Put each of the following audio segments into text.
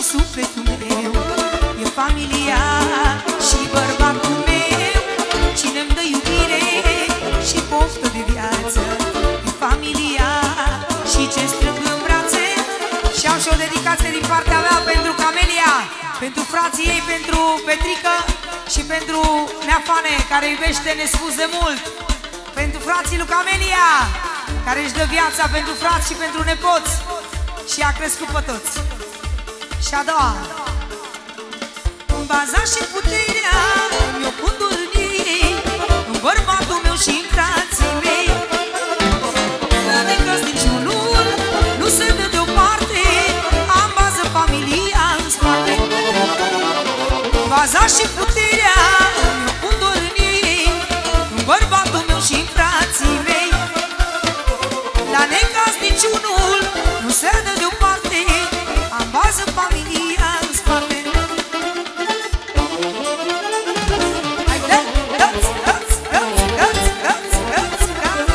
sufletul meu, e familia și bărbatul meu. Cine-mi dă iubire și poftă de viață, e familia și ce strâng în brațe. Și am și o dedicație din partea mea pentru Camelia, pentru frații ei, pentru Petrică și pentru Neafane, care iubește nespus de mult. Pentru frații lui Camelia, care își dă viața pentru frați și pentru nepoți și a crescut pe toți. Și a doua: în baza și puterea mi-o pun dornii, în bărbatul meu și în frații mei. La necăs niciunul nu se dă deoparte, am bază familia în spate. În baza și puterea mi-o pun dornii, în bărbatul meu și în frații mei. La necăs niciunul nu se dă deoparte, am bază familia în spate. Haide, dați, dați, dați, dați, dați, dați, dați.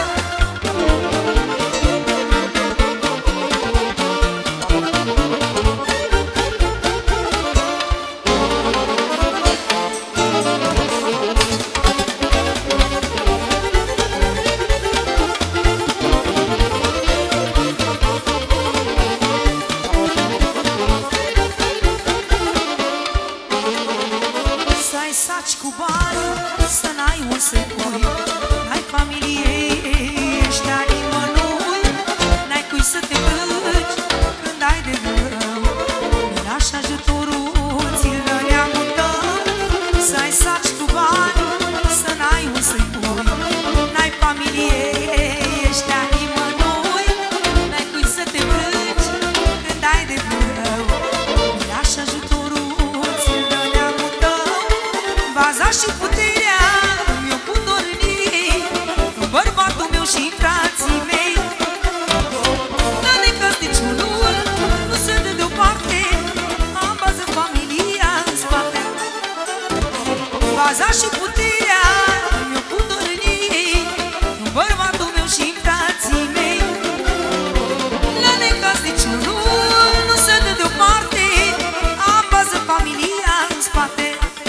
Să ai saci cu bani, să n-ai un secui, n-ai familie, ești a nimănui, n-ai cui să te plângi când ai de rău, îi lași ajutorul, ți-l dă neamul tău. Să ai saci cu bani, să n-ai un secui, n-ai familie, ești a nimănui, n-ai cui să te plângi când ai de rău, îi lași ajutorul, ți-l dă neamul tău. Baza și puterea mi-o pun dornii, în bărbatul meu și în frații mei. La necăs niciunul nu se dă deoparte, am bază familia în spate. Baza și puterea mi-o pun dornii, în bărbatul meu și în frații mei. La necăs niciunul nu se dă deoparte, am bază familia în spate.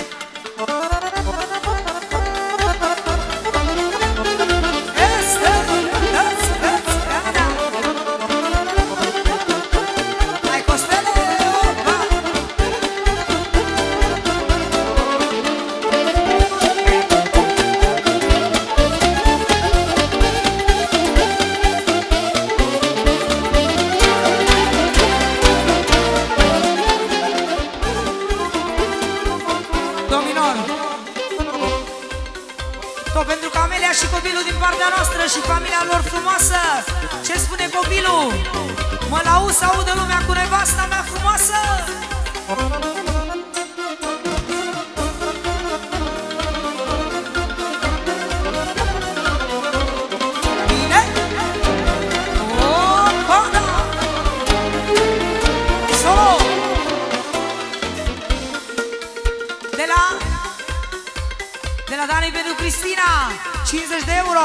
Dominor, tot pentru Camelia și copilul din partea noastră și familia lor frumoasă. Ce spune copilul? Mă laud să audă lumea cu nevasta mea frumoasă. Bine? Opa, da! Solo! De la Dani pentru Cristina, 50 de euro.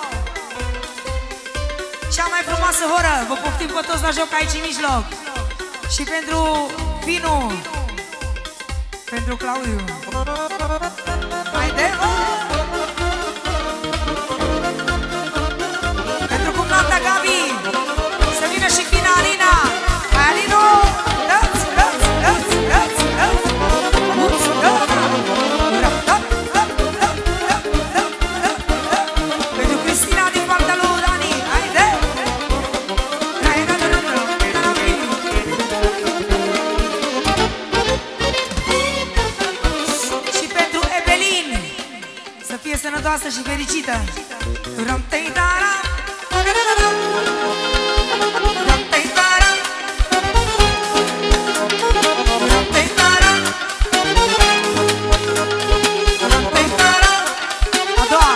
Cea mai frumoasă horă, vă poftim pe toți la joc aici în mijloc. Și pentru Vinu, pentru Claudiu. Haide, mă! Pentru cumnata Gabi, să vină și fina Alina. Hai, Alino! Dați, dați, dați, dați, dați! Ups, da, da! Pentru Cristina din partea lui Dani, haide! Și pentru Evelin, să fie sănătoasă și fericită. A doua: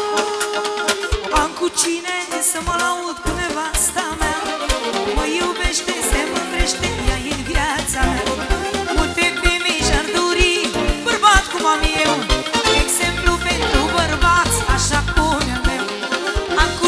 am cu cine să mă laud cu nevasta mea, mă iubește, se mândrește, ea e în viața mea. Multe femei și-ar dori bărbat cum am eu, exemplu pentru bărbați așa cum e-al meu. Am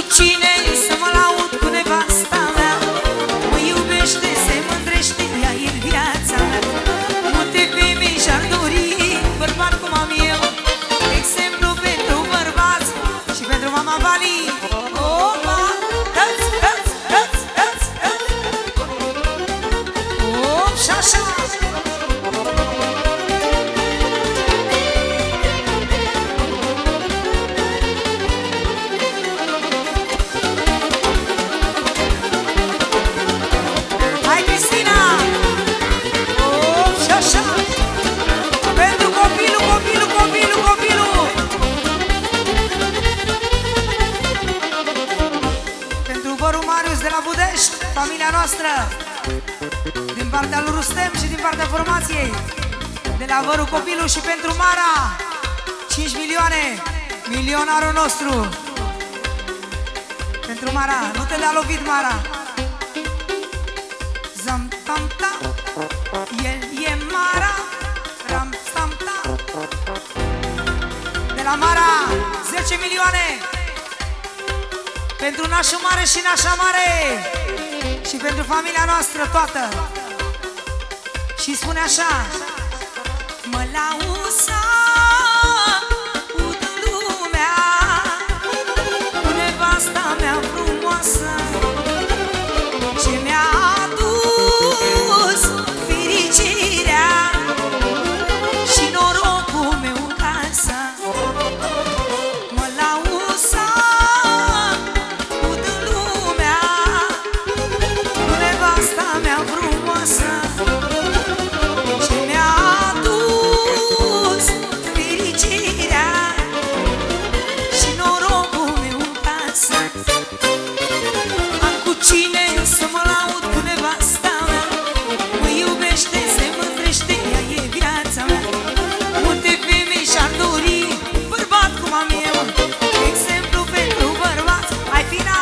familia noastră, din partea lui Rustem și din partea formației, de la Văru Copilul și pentru Mara, 5 milioane, milionarul nostru. Pentru Mara, nu te da lovit, Mara. Zam tam tam, el e Mara, ram tam tam. De la Mara, 10 milioane. Pentru nașul mare și nașa mare. Și pentru familia noastră toată. Și spune așa: mă lausa udă lumea cu nevasta mea frumoasă, ce mi-a adus fericirea și norocul meu în casă. Mă lausa udă lumea cu nevasta mea frumoasă, ce mi-a adus fericirea și norocul meu în casă. Am cu cine să mă laud cu nevasta mea, mă iubește, se mândrește, ea e viața mea. Multe femei și-ar dori bărbat cum am eu, exemplu pentru bărbați. Hai Fina!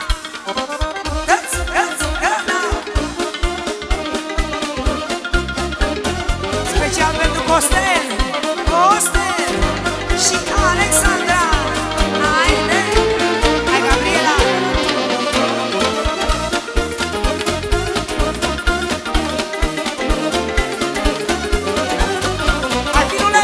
Special pentru Costel, Costel și Alexandra. Haide! Hai Gabriela! Hai Finule!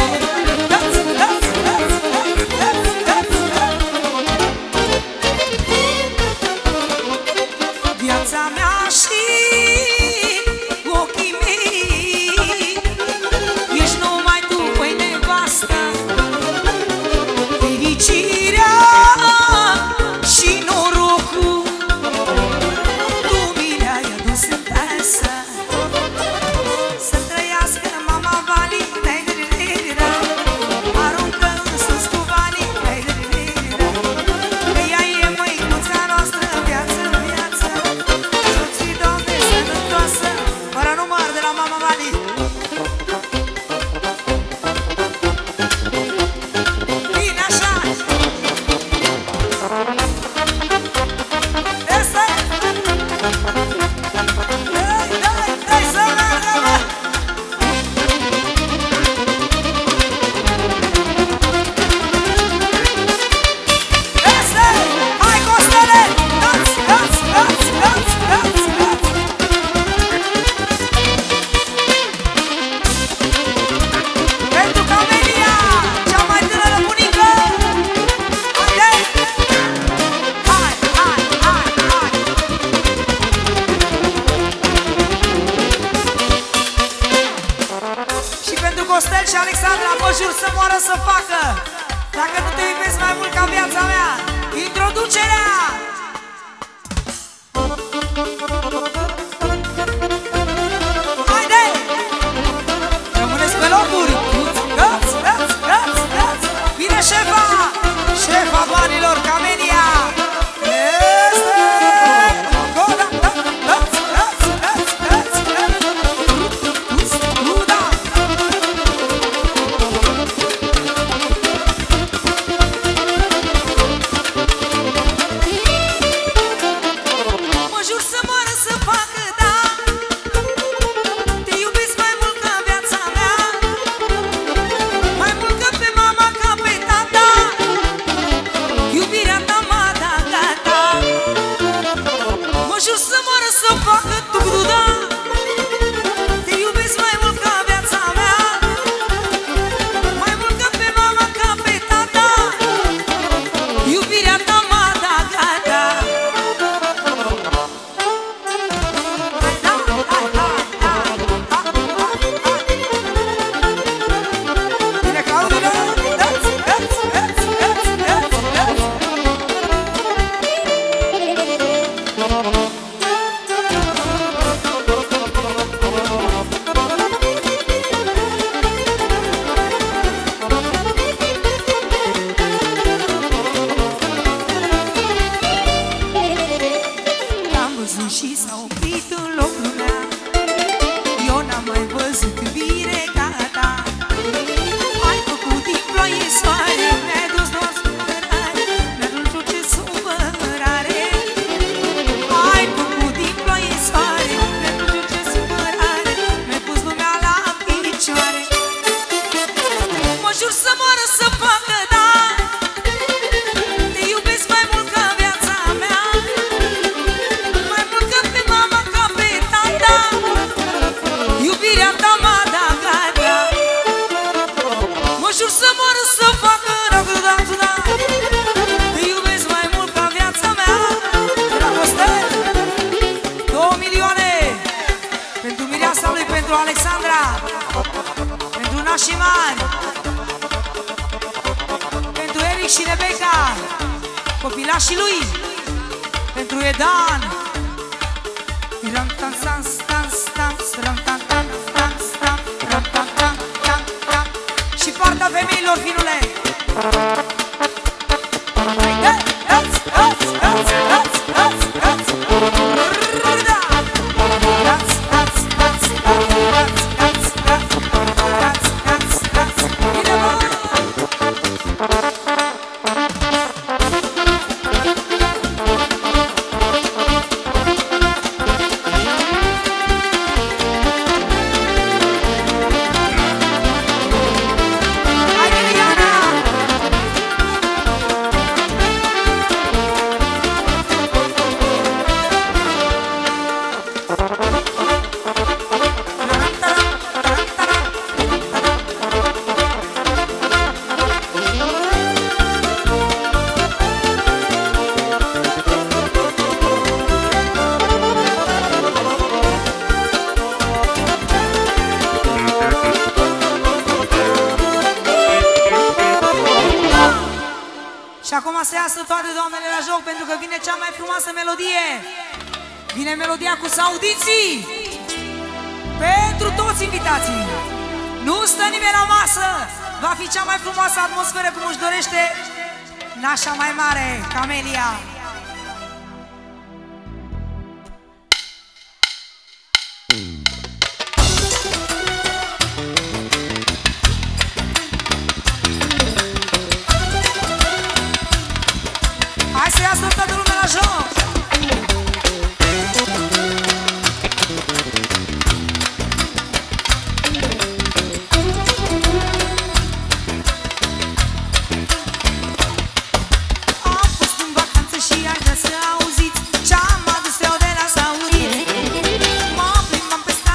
Viața mea și ochii mei, ești numai tu, băi nevastă. Fericirea și norocul tu mi le-ai adus în casă. Să trăiască mama Vali, aruncă în sus cu banii, că ea e măicuța noastră, viață, viață. Să-ți fii, Doamne, sănătoasă, fără număr de la mama Vali. Bine așa! Este! Dai să meargă, mă! Este! Hai, Costele! Dați, dați, dați, dați, dați, dați! Pentru Camelia, cea mai tânără bunică! Haide! Hai, hai, hai, hai! Și pentru Costel și Alexandra, mă jur să moară să facă, dacă nu te iubesc mai mult ca viața mea. Introducerea! Haide! Rămâneți pe locuri! Găți, găți, găți, găți! Vine șefa! Șefa banilor, Camelia! Este! Goda, găți, găți, găți, găți, găți! Ruda! Mă jur să moară să facă, da. Te iubesc mai mult ca viața mea, mai mult ca pe mama, ca pe tata. Iubirea ta m-a dat gata. Mă jur să moară să facă, tu, da. Te iubesc mai mult ca viața mea, mai mult ca pe mama, ca pe tata. Iubirea ta m-a dat gata. Bine, Claudine! Dați, dați, dați, dați, dați, dați! s-a oprit în loc lumea. Eu n-am mai văzut iubire ca ta. Ai făcut din ploaie soare, mi-ai dus doar supărare, mi-a dus ce supărare. Ai făcut din ploaie soare, mi-a dus ce supărare, mi-ai pus lumea la picioare. Mă jur să moară să facă da. Te iubesc mai mult ca viața mea, mai mult ca pe mama, ca pe tata. Iubirea ta m-a dat gata. Mă jur să moară să facă da. Te iubesc mai mult ca viața mea. Dragoste, 2 milioane pentru mireasa lui, pentru Alexandra, pentru nașii mari, pentru Eric și Rebecca, copilașii lui, pentru Edan. Și partea femeilor, finule. Și acum să iasă toate doamnele la joc, pentru că vine cea mai frumoasă melodie. Vine melodia cu saudiții pentru toți invitații. Nu stă nimeni la masă. Va fi cea mai frumoasă atmosferă, cum își dorește nașa mai mare, Camelia. Hai să iasă toată lumea la joc! Am fost în vacanță și aș vrea să auziți ce-am adus eu de la saudiți. M-am plimbat peste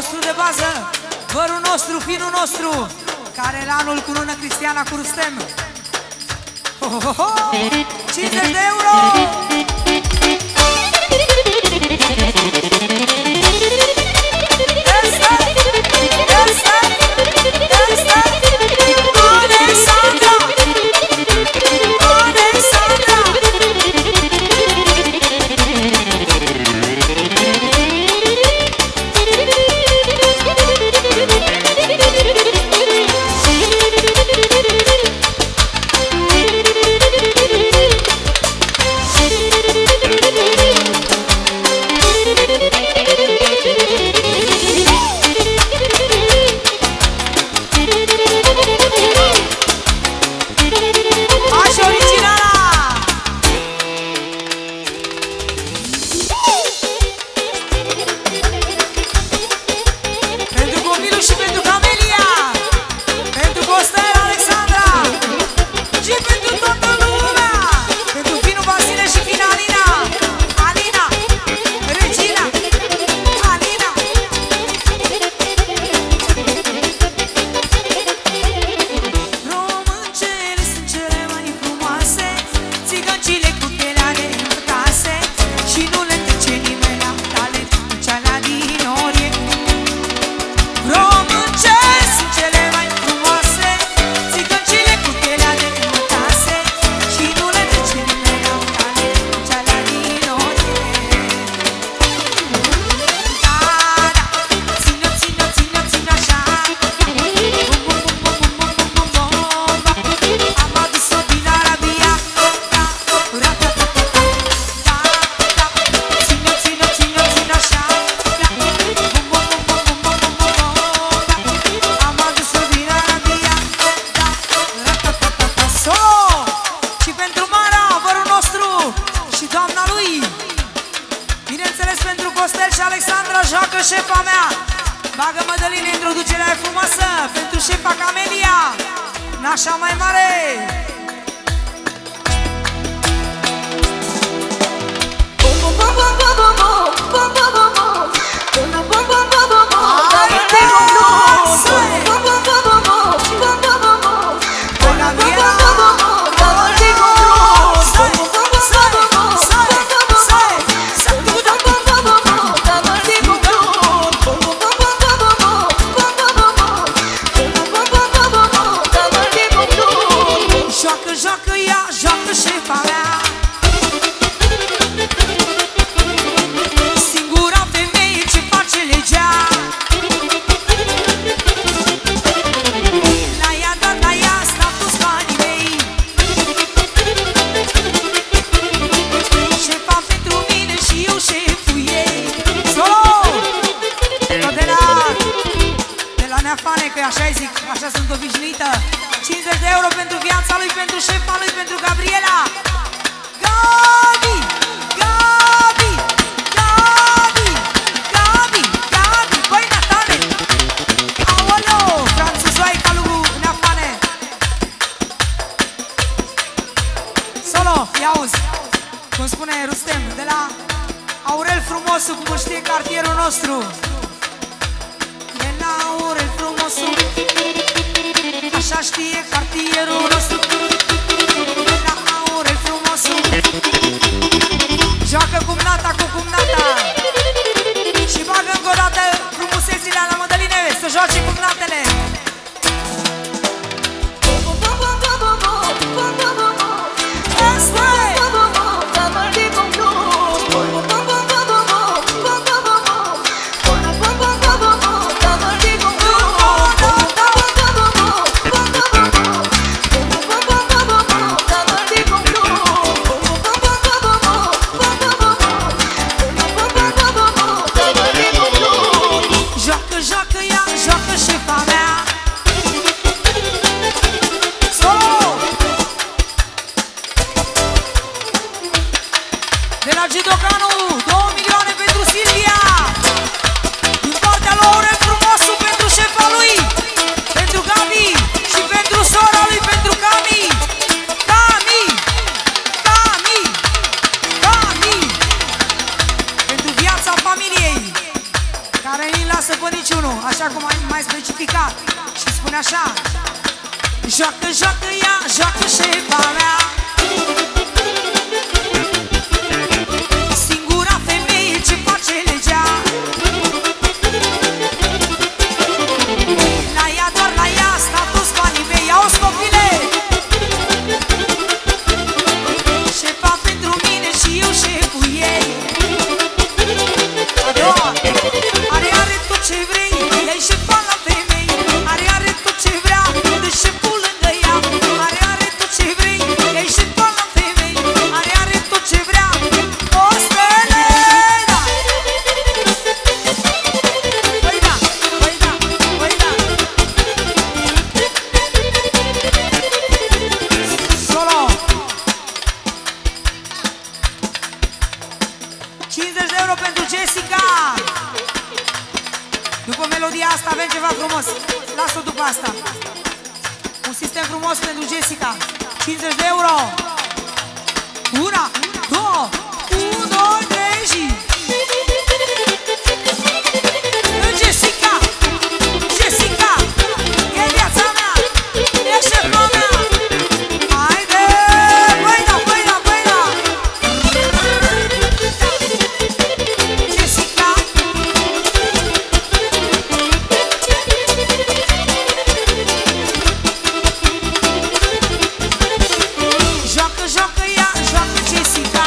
nostru de bază, vărul nostru, finul nostru, care la anul cu lună Cristiana cu Rustem. 50 de euro! Șefa mea, bagă Mădăline, introducerea e frumoasă pentru șefa Camelia, nașa mai mare. Așa zic, așa sunt obișnuită. 50 de euro pentru viața lui, pentru șefa lui, pentru Gabriela. Gabi! Gabi! Gabi! Gabi! Gabi! Băi, Natale! Aoleo! Franțuzoaica lui Neafane. Solo, ia-uzi, cum spune Rustem, de la Aurel Frumosul, cum știe cartierul nostru. Aurel Frumosul, așa știe cartierul nostru. La Aurel Frumosul, joacă cumnata cu cumnata și bagă încă o dată frumusețile la Mădăline, să joace cumnatele. lasă pe niciunul, așa cum am mai specificat. Și spune așa: joacă, joacă ea, joacă șefa mea, singura femeie ce face legea. La ea, doar la ea, sta toți banii mei. Auzi, copile, șefa pentru mine și eu șeful ei. A doua, are tot ce vrei, ea-i șefa la femei. Are tot ce vrea, de șeful lângă ea. Are tot ce vrei, ea-i șefa la femei. Are tot ce vrea, o stele, da. Păi da, păi da, păi da. Solo 50 de euro pentru Jessica. După melodia asta avem ceva frumos. Las-o după asta. Un sistem frumos pentru Jessica. 50 de euro. Una, două, 1, 2, 3 și... Jessica, Jessica, e viața mea, e șefa mea. Haide, băi da, băi da, băi da. Jessica, joacă, joacă ea, joacă Jessica.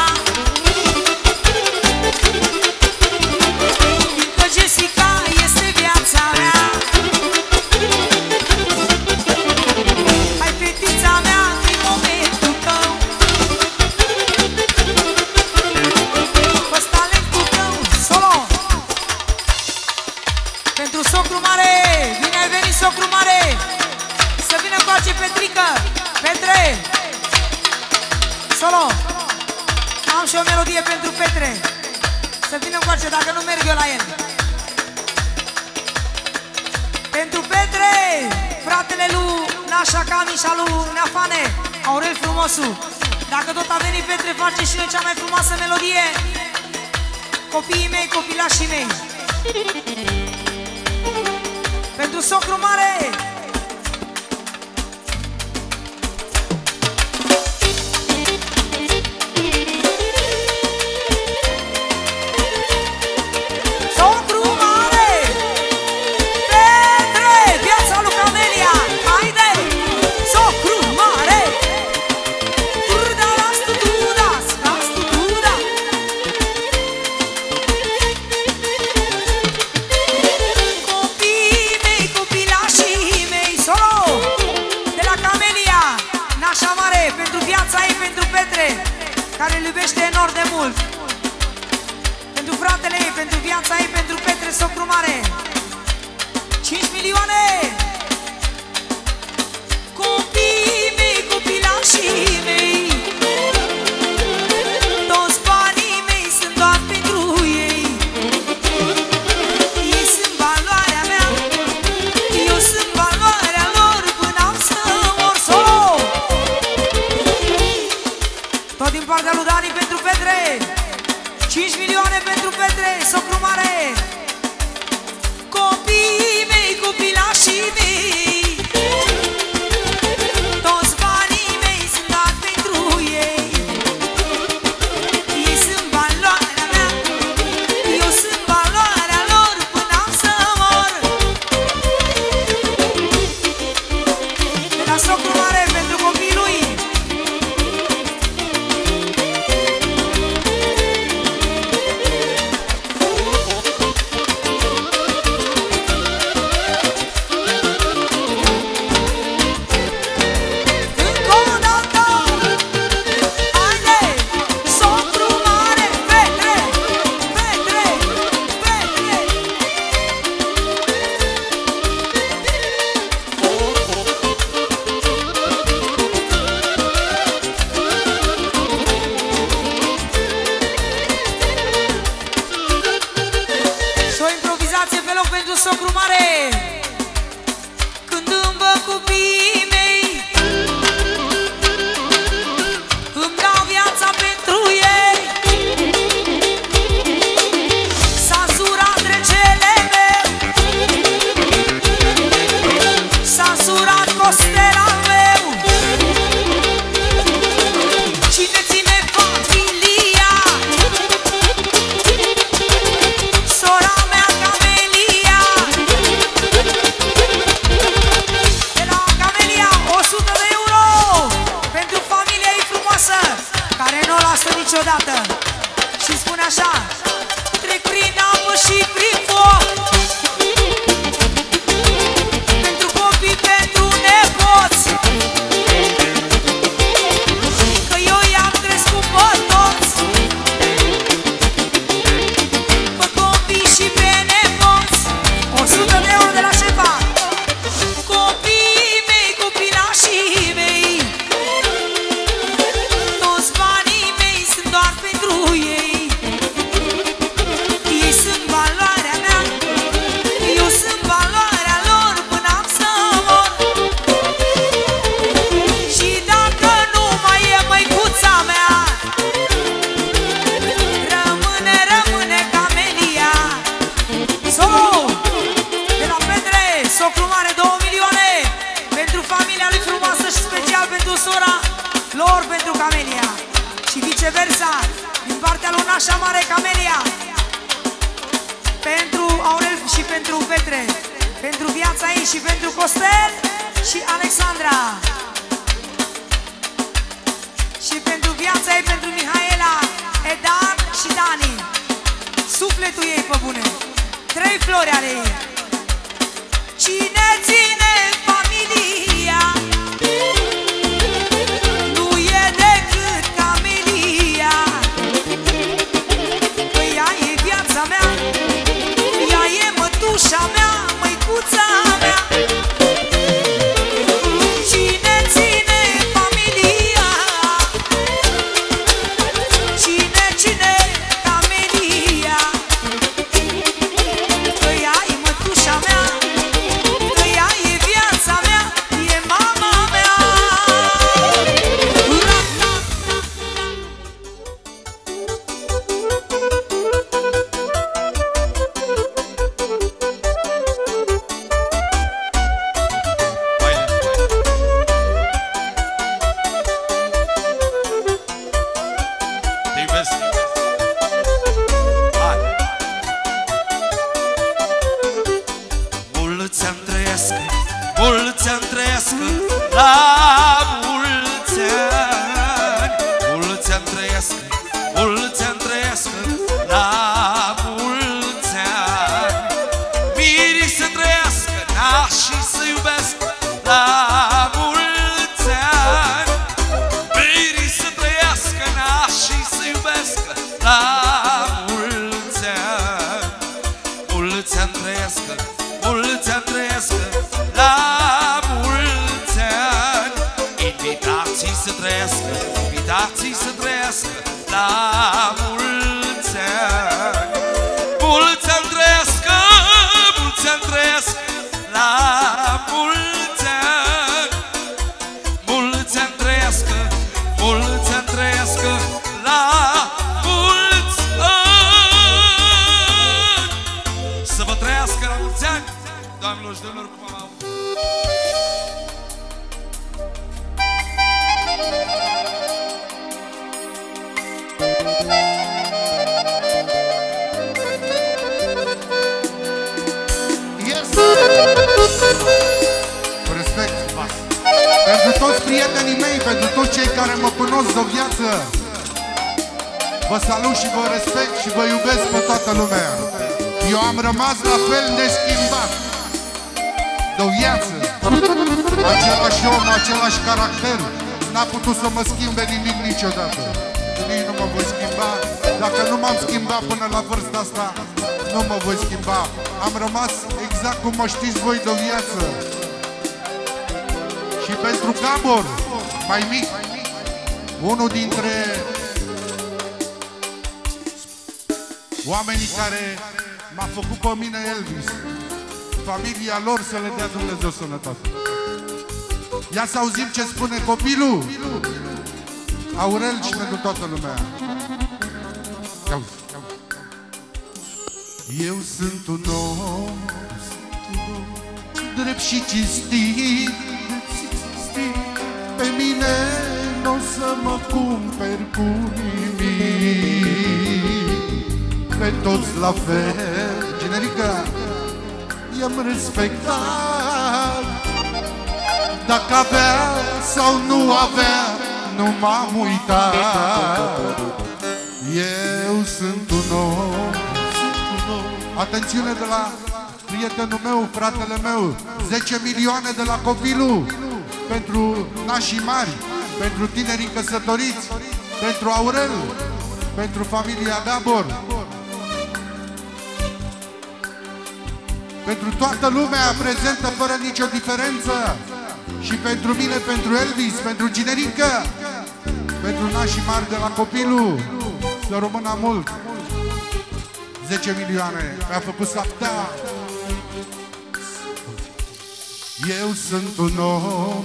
Fiindcă Jessica este viața mea. Hai, fetița mea, e momentul tău. Fă-ți talentul tău, solo. Pentru socru mare, bine ai venit, socru mare. Să vină încoace Petrică, Petre. Solo. Am și o melodie pentru Petre. Să vină încoace, dacă nu merg eu la el. Pentru Petre, fratele lui Nașa Cami și al lui Neafane, Aurel Frumosu. Dacă tot a venit Petre, face și noi cea mai frumoasă melodie. Copiii mei, copilașii mei. Pentru socru mare. Socru mare, Petre, viața lui Camelia. Haide, socru mare. Turda, las tu duda, las tu duda. Copiii mei, copilașii mei, solo. De la Camelia, Nașa Mare, pentru viața ei, pentru Petre, care îl iubește enorm de mult. Pentru fratele ei, pentru viața ei, pentru Petre, socru mare. 5 milioane. Copiii mei, copilașii mei, toți banii mei sunt doar pentru ei. Ei sunt valoarea mea, eu sunt valoarea lor până am să mor. Solo. Tot din partea lui Dani pentru Petre. 5 milioane pentru Petre, socru mare. Copiii mei, copilașii mei, toți banii mei sunt dat pentru ei. Ei sunt valoarea mea, eu sunt valoarea lor până am să mor. De la socru mare pentru copiii lui. Socru mare, când îmi văd copiii mei, îmi dau viața pentru ei. S-a zurat regele meu, sora lor pentru Camelia și viceversa, din partea lui Nașa Mare Camelia, pentru Aurel și pentru Petre, pentru viața ei și pentru Costel și Alexandra. Și pentru viața ei, pentru Mihaela, Edan și Dani. Sufletul ei pe bune. 3 flori ale ei. Cine ține familia nu e decât Camelia, că ea e viața mea, ea e mătușa mea, măicuța mea. Cine ține familia, cine Camelia, că ea e mătușa mea, că ea e viața mea, e mama mea. Te iubesc. Hai. Mulți ani trăiască, mulți ani trăiască, la mulți ani. Mulți ani trăiască, mulți ani trăiască, la mulți ani. Mirii să trăiască, nașii să iubească, la mulți ani. Mirii să trăiască, nașii să iubească, la mulți ani. Mulți ani trăiască, mulți ani trăiască, la mulți ani. Invitații să trăiască, invitații să trăiască, la mulți ani. Mulți ani trăiască, mulți ani trăiască, la mulți ani. Mulți ani trăiască, mulți ani trăiască, la mulți ani. Să vă trăiască la mulți ani, doamnelor și domnilor, cum am avut. Cu respect, pentru toți prietenii mei, pentru toți cei care mă cunosc de o viață, vă salut și vă respect și vă iubesc pe toată lumea. Eu am rămas la fel neschimbat de o viață, același om, același caracter. N-a putut să mă schimbe nimic niciodată. Nici nu mă voi schimba. Dacă nu m-am schimbat până la vârsta asta, nu mă voi schimba. Am rămas exact cum mă știți voi de o viață. Și pentru Gabor, mai mic, unul dintre oamenii care m-a făcut pe mine Elvis, familia lor să le dea Dumnezeu sănătate. Ia să auzim ce spune copilul Aurel și pentru toată lumea. Eu sunt un om drept și cinstit, pe mine n-o să mă cumperi cu nimic, pe toți la fel. Generica, i-am respectat, dacă avea sau nu avea, nu m-am uitat. Eu sunt un om. Atențiune de la prietenul meu, fratele meu, 10 milioane de la copilul, pentru nașii mari, pentru tinerii căsătoriți, pentru Aurel, pentru familia Gabor, pentru toată lumea prezentă fără nicio diferență, și pentru mine, pentru Elvis, pentru Ginerică, pentru nașii mari de la copilul, să rămână mult. 10 milioane mi-a făcut să aptea. Eu sunt un om,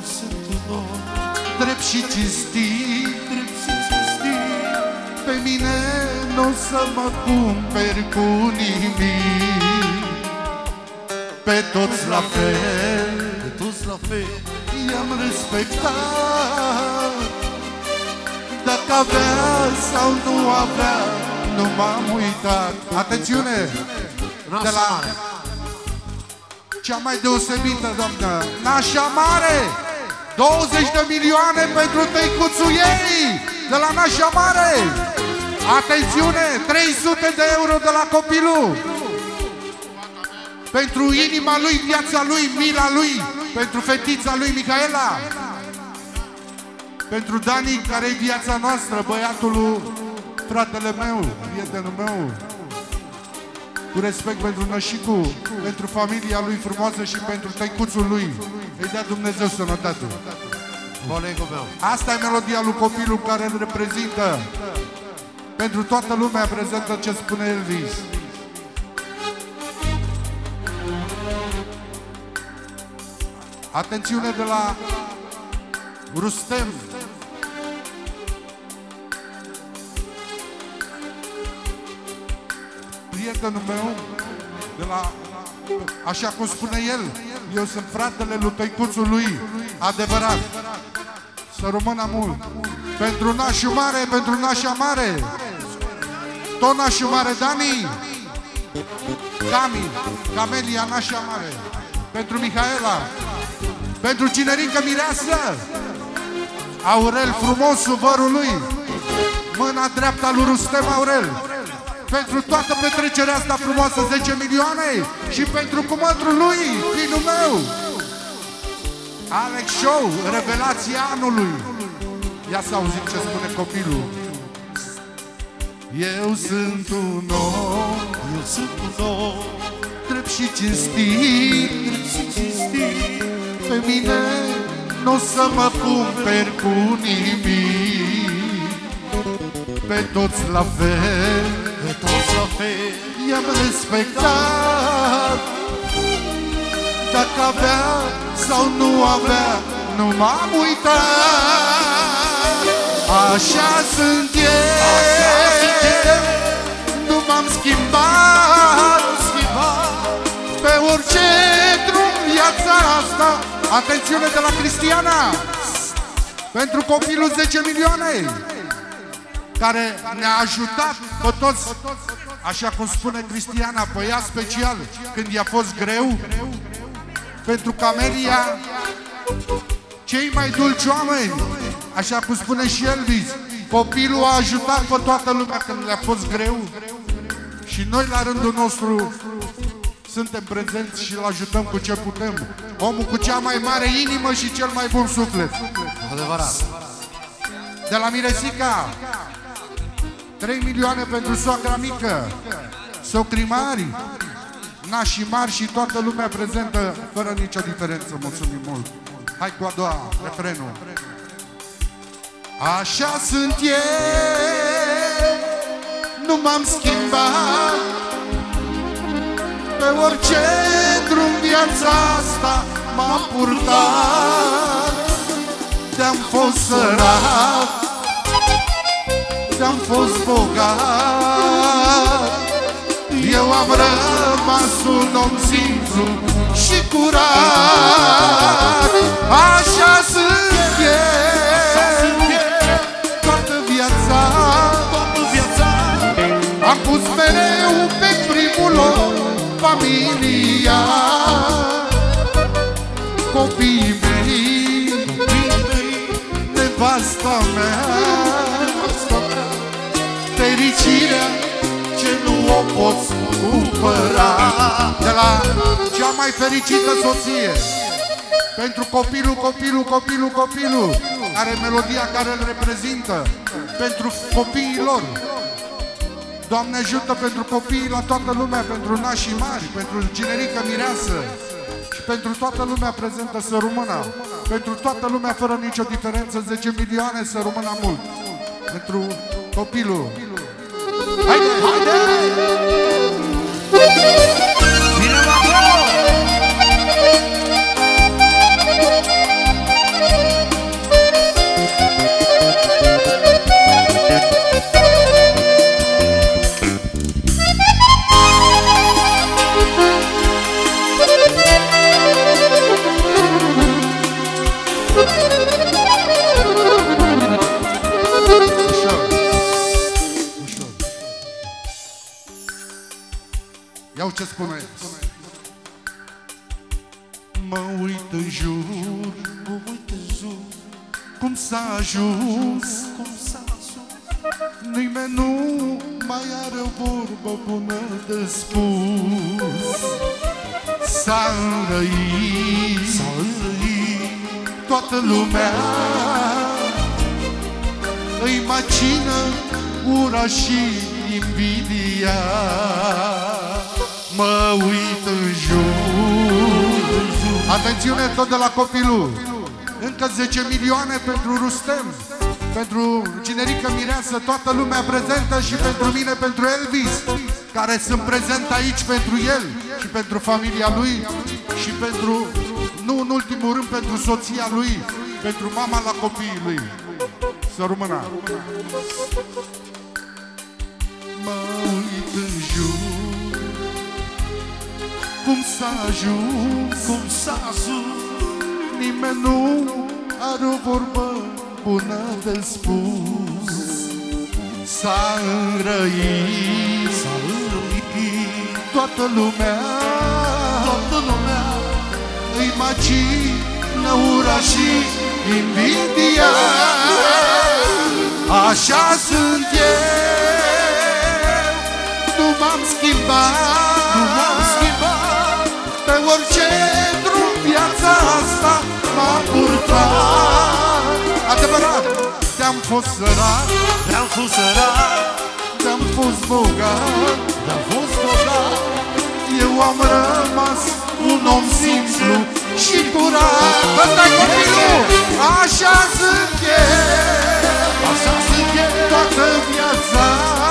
drept și cinstit, pe mine n-o să mă cumperi cu nimic, pe toți la fel. i-am respectat. Dacă avea sau nu avea, nu m-am uitat. Atențiune! De la cea mai deosebită, doamnă, Nașa Mare! 20 de milioane pentru tăicuțul ei! De la Nașa Mare! Atențiune! 300 de euro de la copilul! Pentru inima lui, viața lui, mila lui, pentru fetița lui Micaela, pentru Dani, care e viața noastră, băiatul lui fratele meu, prietenul meu, cu respect pentru nășicu, pentru familia lui frumoasă și pentru tăicuțul lui. Îi dea Dumnezeu sănătate. Colegul meu. Asta e melodia lui copilul care îl reprezintă. Pentru toată lumea prezentă ce spune Elvis. Atențiune de la Rustem. Prietenul meu, de la, așa cum spune el, eu sunt fratele lui tăicuțul lui, adevărat. Să rămână mult. Pentru nașul mare, pentru nașa mare. Tot nașul mare, Dani. Cami, Camelia, nașa mare. Pentru Mihaela. Pentru cinerică mireasă. Aurel, frumosul vărul lui. Mâna dreapta lui Rustem Aurel. Pentru toată petrecerea asta frumoasă, 10 milioane. Și pentru cumătrul lui, fiul meu, Alex Show, revelația anului. Ia să auzim ce spune copilul. Eu sunt un om, eu sunt un om drept și cinstit, pe mine n-o să mă cumperi cu nimic. Pe toți la fel, pe toți la fel i-am respectat. Dacă avea sau nu avea, nu m-am uitat. Așa sunt eu, nu m-am schimbat. Pe orice drum viața asta. Atențiune de la Cristiana. Pentru copilul 10 milioane, care ne-a ajutat pe toți, așa cum spune Cristiana, pe ea special, când i-a fost greu. Pentru Camelia, cei mai dulci oameni, așa cum spune și Elvis, copilul a ajutat pe toată lumea când le-a fost greu. Și noi la rândul nostru suntem prezenți și îl ajutăm cu ce putem. Omul cu cea mai mare inimă și cel mai bun suflet. Adevărat. De la Miresica, 3 milioane pentru soacra mică, socrii mari, nașii mari și toată lumea prezentă, fără nicio diferență. Mulțumim mult. Hai cu a doua, refrenul. Așa sunt eu, nu m-am schimbat. Pe orice drum viața asta m-am purtat. De-am fost sărac, de-am fost bogat, eu am rămas un om simplu și curat. Așa sunt eu, toată viața am pus mereu pe primul loc familia, copiii mei, nevasta mea, fericirea ce nu o poți cumpăra. De la cea mai fericită soție, pentru copilul, are melodia care îl reprezintă, pentru copiii lor. Doamne ajută pentru copiii la toată lumea, pentru nașii mari, pentru generică mireasă și pentru toată lumea prezentă, să rămână. Pentru toată lumea, fără nicio diferență, 10 milioane, să rămână mult. Pentru copilul. Haide, haide! Vine la acolo! spune. Mă uit în jur, cum s-a ajuns, nimeni nu mai are o vorbă bună de spus. S-a înrăit, toată lumea îi macină ura și invidia. Mă uit în jur. Atențiune, tot de la copilul. Încă 10 milioane pentru Rustem, pentru Ginerică Mireasă, toată lumea prezentă, și pentru mine, pentru Elvis, care sunt prezent aici pentru el și pentru familia lui și pentru, nu în ultimul rând, pentru soția lui, pentru mama la copiii lui. Să rămână. Mă uit în jur, cum s-a ajuns, nimeni nu are o vorbă bună de spus. S-a înrăit, toată lumea îi macină ura și invidia. Așa sunt eu, nu m-am schimbat, pe orice drum viața asta m-a purtat. Adevărat, te-am fost sărat, te-am fost bogat, eu am rămas un om simplu și curat. Ăsta-i copilul! Așa sunt eu, toată viața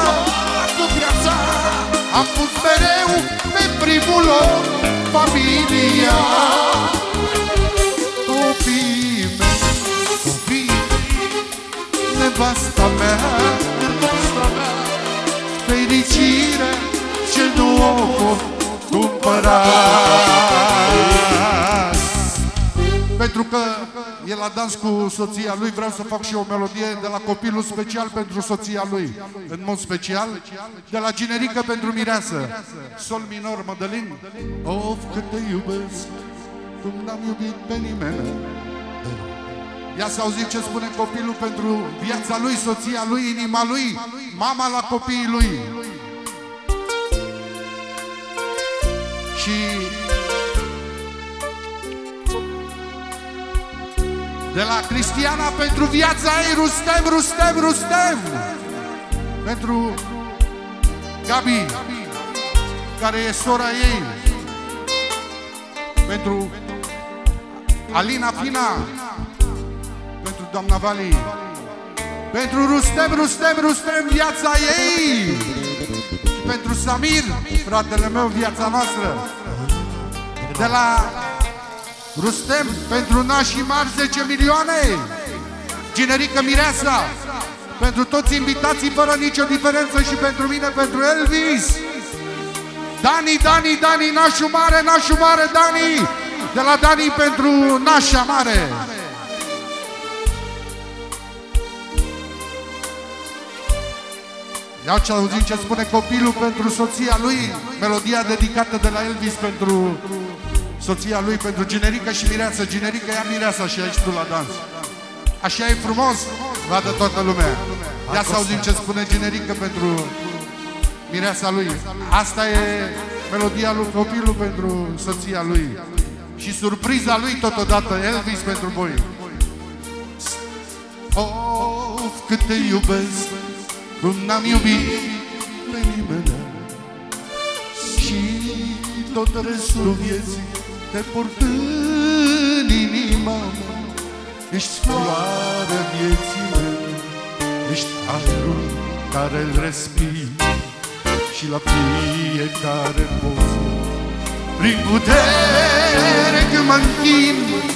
am pus mereu pe primul loc familia. Copiii mei, nevasta mea, fericire ce nu o pot cumpăra. Pentru că e la dans cu soția lui, vreau să fac și o melodie de la copilul, special pentru soția lui, în mod special, de la Ginerică pentru Mireasă. Sol minor, Mădălin. Of, cât te iubesc, cum n-am iubit pe nimeni. Ia să auziți ce spune copilul pentru viața lui, soția lui, inima lui, mama la copiii lui. Și de la Cristiana pentru viața ei, Rustem. Pentru Gabi, care e sora ei. Pentru Alina Fina, pentru doamna Vali, pentru Rustem, viața ei. Și pentru Samir, fratele meu, viața noastră. De la Rustem pentru nașii mari, 10 milioane. Ginerică Mireasa, pentru toți invitații fără nicio diferență, și pentru mine, pentru Elvis. Dani, nașul mare, Dani. De la Dani pentru nașa mare. Ia ce auzim ce spune copilul pentru soția lui, melodia dedicată de la Elvis pentru soția lui, pentru Ginerică și Mireasă. Ginerică, ia Mireasa și aici tu la dans. Așa e frumos, vadă toată lumea. Ia să auzim ce spune Ginerică pentru Mireasa lui. Asta e melodia lui copilul pentru soția lui. Și surpriza lui totodată, Elvis pentru voi. Of, cât te iubesc, cum n-am iubit pe nimeni, și tot restul vieții te port în inima mea. Ești floarea vieții mele, ești aerul care îl respiri, și la fiecare poză, prin putere când mă închin.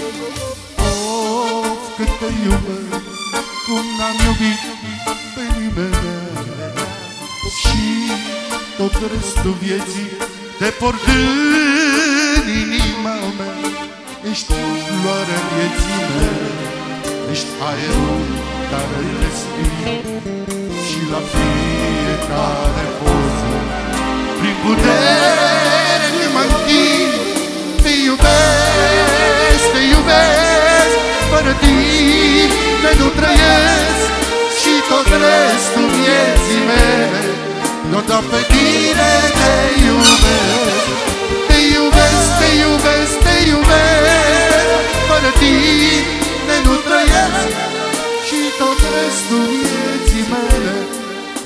Of, cât te iubesc, cum n-am iubit pe nimeni, și tot restul vieții te port în inima mea. Ești floarea vieții mele, ești aerul care îl respiri, și la fiecare poză, prin putere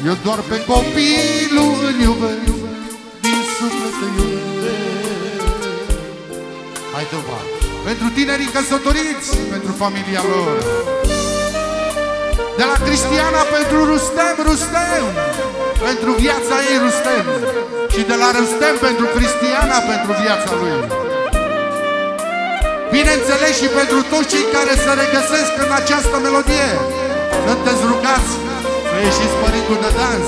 Eu doar pe copilul îl iubesc, din suflet îl iubesc. Hai după. Pentru tinerii căsătoriți, pentru familia lor. De la Cristiana pentru Rustem, Rustem, pentru viața ei Rustem. Și de la Rustem pentru Cristiana, pentru viața lui. Bineînțeles și pentru toți cei care se regăsesc în această melodie. Sunteți rugați să ieșiți pe ringul de dans.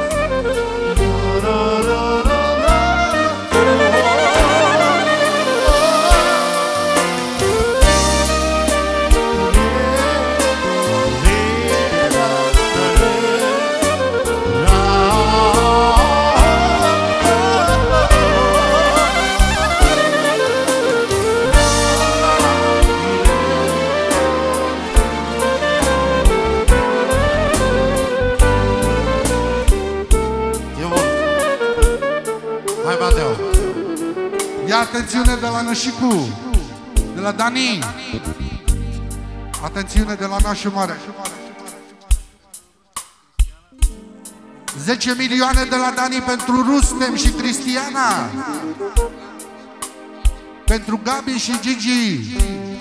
Ia atențiune de la Nășicu, de la Dani. Atențiune de la Nașu Mare. 10 milioane de la Dani pentru Rustem și Cristiana. Pentru Gabi și Gigi.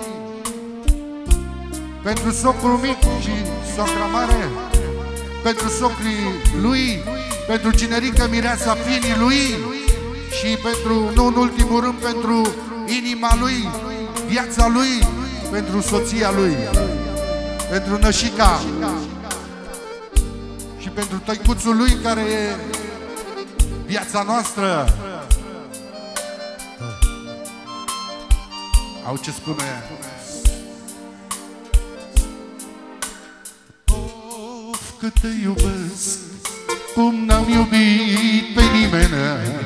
Pentru socrul mic și socra mare. Pentru socrii lui. Pentru cinerică mireasa Finii lui. Și pentru, nu în ultimul rând, pentru inima lui, viața lui, pentru soția lui, pentru Nășica și pentru tăicuțul lui care e viața noastră. Au ce spune. Of, cât te iubesc, cum n-am iubit pe nimeni.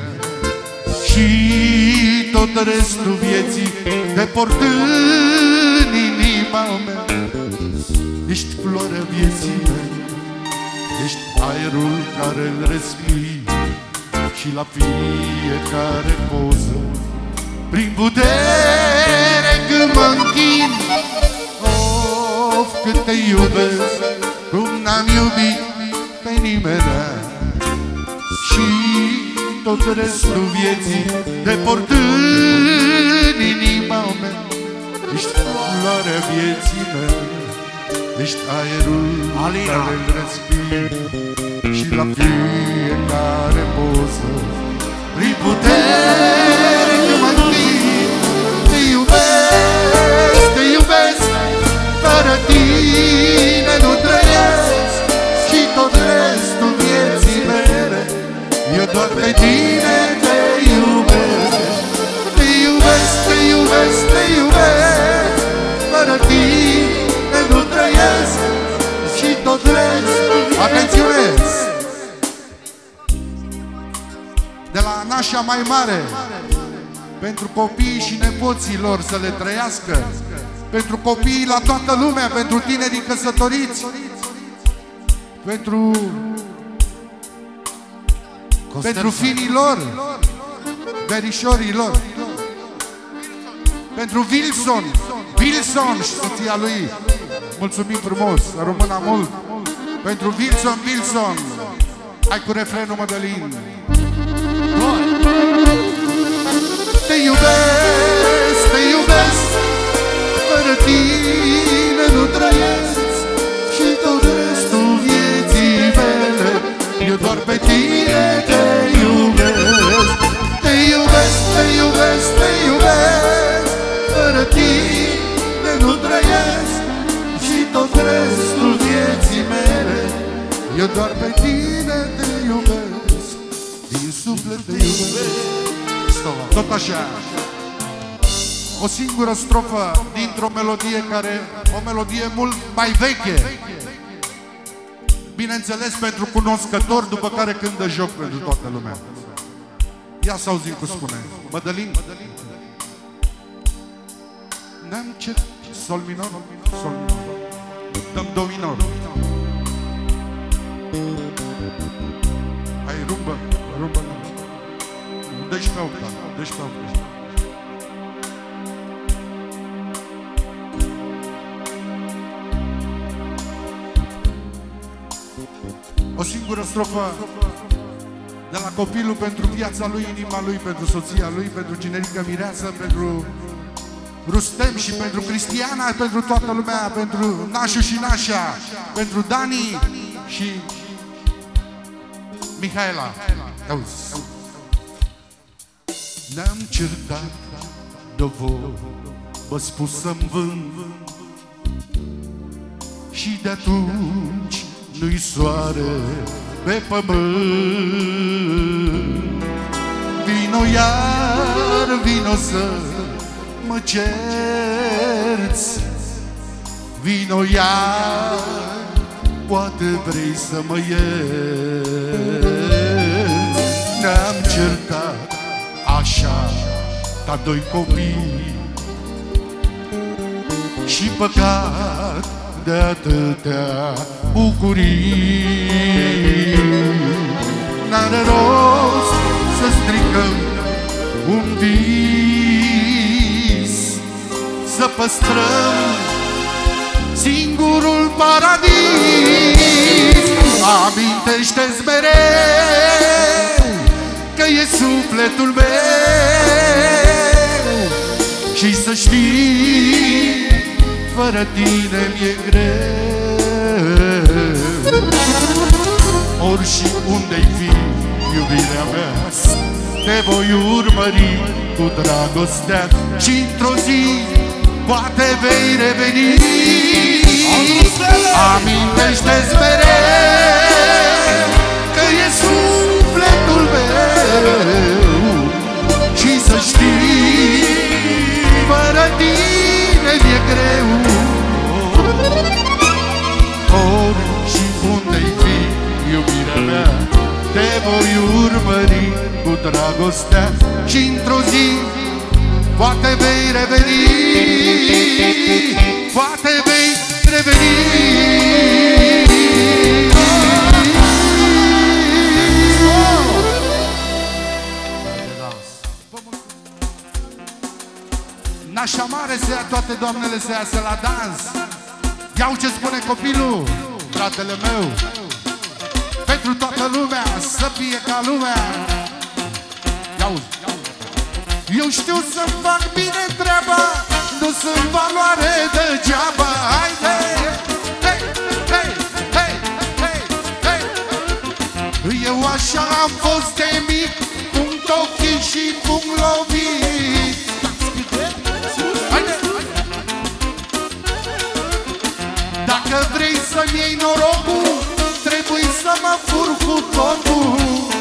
Și tot restul vieții te port în inima mea. Ești floarea vieții mele, ești aerul care îl respiri. Și la fiecare poză, prin putere când mă închin. Of, cât te iubesc, cum n-am iubit pe nimeni. Și tot restul vieții te port în inima mea. Ești floarea vieții mele, ești aerul care îl respir. Și la fiecare poză, prin putere când mă închin. Te iubesc, te iubesc, fără tine nu trăiesc. Și tot restul vieții mele, eu doar pe tine te iubesc. Te iubesc, te iubesc, te iubesc, fără tine nu trăiesc. Și tot restul. Atențiune! De la Nașa mai mare, pentru copiii și nepoții lor să le trăiască, pentru copiii la toată lumea, pentru tinerii căsătoriți, pentru finii lor, verișorii lor, pentru Wilson, Wilson și soția lui. Mulțumim frumos, rămână mult. Pentru Wilson, Wilson. Hai cu refrenul, Mădălin. Te iubesc, te iubesc, fără tine nu trăiesc. Și tot restul vieții mele, eu doar pe tine te iubesc. Te iubesc, te iubesc, te iubesc, fără tine nu trăiesc. Și tot restul vieții mele, eu doar pe tine te iubesc. Din suflet te iubesc. Tot așa. O singură strofă dintr-o melodie care, o melodie mult mai veche. Bineînțeles pentru cunoscători, după care cântă joc pentru toată lumea. Ia să auzim cum spune. Mădălin. N-am ce... Sol minor, sol minor. Dăm do minor. Hai, rumbă, rumbă. 12 octa, 12 octa. O singură strofă de la copilul pentru viața lui, inima lui, pentru soția lui, pentru generică mireasă, pentru Rustem și pentru Cristiana, pentru toată lumea, pentru Nașu și Nașa, pentru Dani și Mihaela. Auzi. Ne-am certat de vorbă spusă-n vânt și de atunci nu-i soare pe pământ. Vino iar, vino să mă cerți, vino iar, poate vrei să mă ierți. Ne-am certat așa ca doi copii și păcat de atâtea bucurii. N-are rost să stricăm un vis, să păstrăm singurul paradis. Amintește-ți mereu că e sufletul meu și să știi, fără tine mi-e greu. Ori și unde-i fi, iubirea mea, te voi urmări cu dragostea și într-o zi poate vei reveni. Amintește-ți mereu că e sufletul meu și să știi, fără tine mi-e greu. Ori și unde-i fi, iubirea mea, te voi urmări cu dragostea și într-o zi poate vei reveni, poate vei reveni. Nașa mare să ia toate doamnele să iasă la dans. Iau ce spune copilul, fratele meu. Pentru toată lumea, să fie ca lumea. Iauzi. Eu știu să-mi fac bine treaba, nu sunt valoare degeaba. Haide! Hei, hei, hei, hei, hei. Eu așa am fost de mic, punct ochii și punct lovit. Haide! Dacă vrei să-mi iei norocul, trebuie să mă fur cu totul.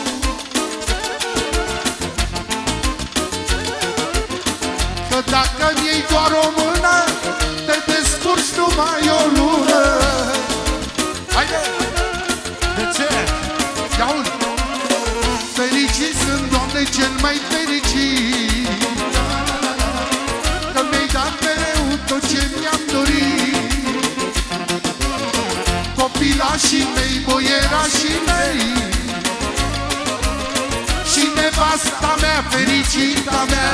Că dacă-mi iei doar o mână, te descurci numai o lună. Haide! De ce? Ia-uzi! Fericiți sunt, Doamne, cel mai fericit, că mi-ai dat mereu tot ce mi-am dorit. Copilașii mei, boierașii mei și nevasta mea, fericita mea.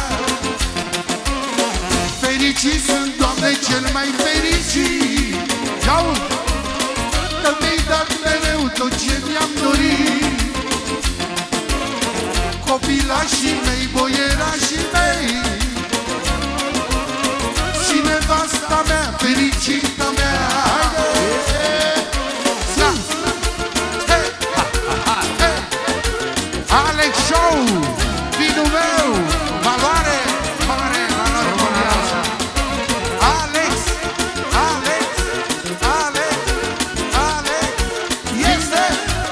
Fericit sunt, Doamne, cel mai fericit, iau-l, că mi-ai dat mereu tot ce mi-am dorit. Copilașii mei, boierașii mei și nevasta mea, fericita mea. Alex Show, vinul meu, valoare, valoare, valoare. Alex, Alex, Alex, Alex, este.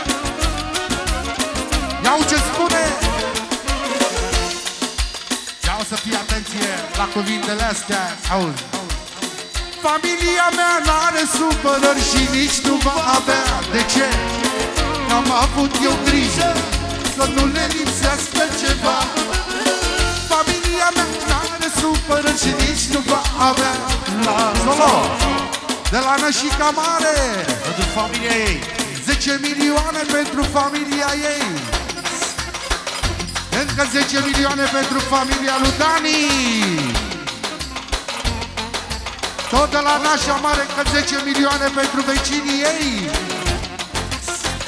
Iau ce spune. Iau să fie atenție la cuvintele astea. Auzi. Familia mea n-are supărări și nici nu va avea. De ce? Am avut eu grijă să nu le lipsească ceva. Familia mea n-are supărări și nici nu va avea. Solo! De la Nășica Mare, pentru familia ei, 10 milioane pentru familia ei. Încă 10 milioane pentru familia lui Dani. Tot de la Nașa Mare, încă 10 milioane pentru vecinii ei.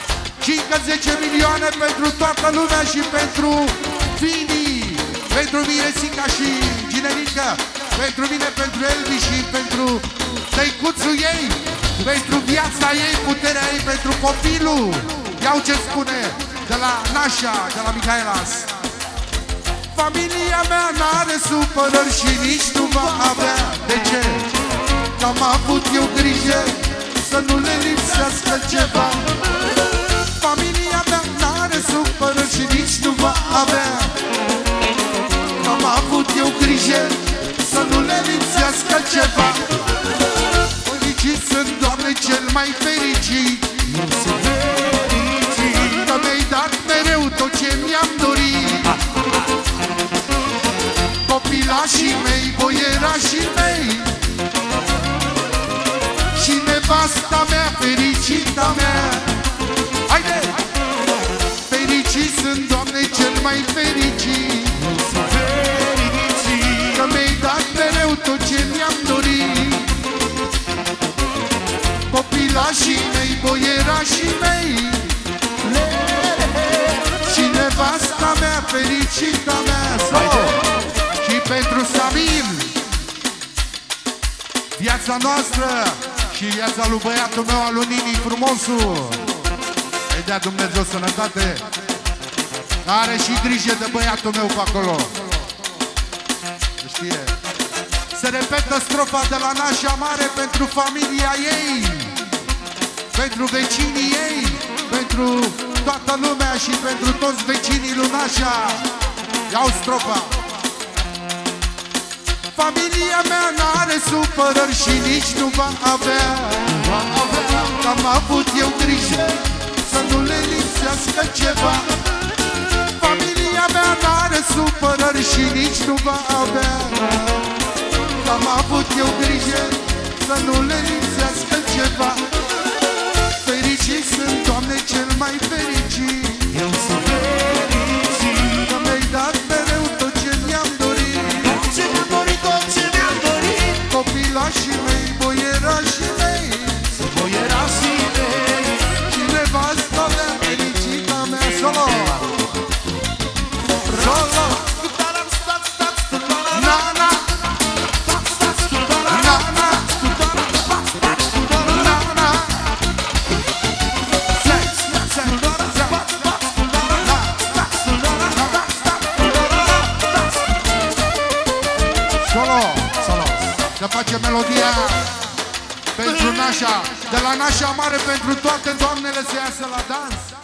Și încă 10 milioane pentru toată lumea și pentru Vini, pentru Miresica și Ginerica, pentru mine, pentru Elvi și pentru tăicuțul ei, pentru viața ei, puterea ei, pentru copilul. Iau ce spune de la Nașa, de la Mihaelas. Familia mea n-are supărări și nici nu va avea. De ce? Că am avut eu grijă să nu le lipsească ceva. Familia mea n-are supărări și nici nu va avea. Că am avut eu grijă să nu le lipsească ceva. Fericit sunt, Doamne, cel mai fericit. Eu sunt fericit că mi-ai dat mereu tot ce mi-am dorit. Copilașii mei, boierașii mei și nevasta mea, fericita mea. Haide! Fericit sunt, Doamne, cel mai fericit. Eu sunt fericit că mi-ai dat mereu tot ce mi-am dorit. Copilașii mei, boierașii mei și nevasta mea, fericita mea. Și pentru Samir, viața noastră și viața lui băiatul meu, al lui Nini, frumosul. Îi dea Dumnezeu sănătate. Are și grijă de băiatul meu pe acolo. Știe. Se repetă strofa de la Nașa Mare pentru familia ei, pentru vecinii ei, pentru toată lumea și pentru toți vecinii lui Nașa. Iau strofa. Familia mea n-are supărări și nici nu va avea. Că am avut eu grijă să nu le lipsească ceva. Familia mea n-are supărări și nici nu va avea. Că am avut eu grijă să nu le lipsească ceva. Fericit sunt, Doamne, cel mai fericit. Eu sunt fericit că mi-ai dat mereu tot ce mi-am dorit. Tot ce mi-am dorit, tot ce mi-am dorit. Copilașii mei, boierașii mei, sunt boierașii mei și nevasta mea, fericita mea. Solo! Solo! Na-na! Na-na! Na-na! Solo! Solo! Se face melodia pentru Nașa, de la Nașa Mare pentru toate doamnele să iasă la dans.